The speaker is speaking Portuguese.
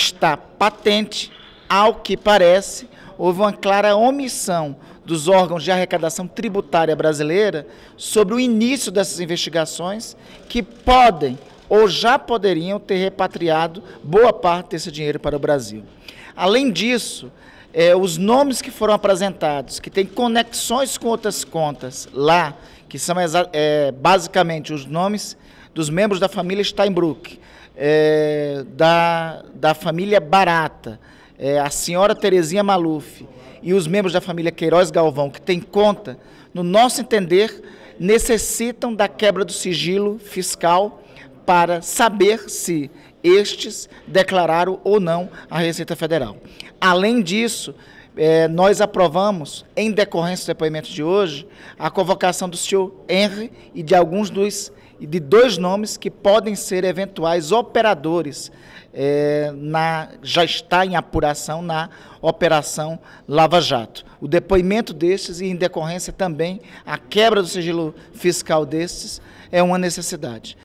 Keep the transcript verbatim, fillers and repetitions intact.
está patente, ao que parece, houve uma clara omissão dos órgãos de arrecadação tributária brasileira sobre o início dessas investigações, que podem ou já poderiam ter repatriado boa parte desse dinheiro para o Brasil. Além disso, é, os nomes que foram apresentados, que têm conexões com outras contas lá, que são é, basicamente os nomes dos membros da família Steinbrück, é, da, da família Barata, é, a senhora Terezinha Maluf e os membros da família Queiroz Galvão, que tem conta, no nosso entender, necessitam da quebra do sigilo fiscal para saber se estes declararam ou não a Receita Federal. Além disso, eh, nós aprovamos, em decorrência do depoimento de hoje, a convocação do senhor Henry e de alguns dos, de dois nomes que podem ser eventuais operadores, eh, na, já está em apuração na Operação Lava Jato. O depoimento destes e, em decorrência também, a quebra do sigilo fiscal destes é uma necessidade.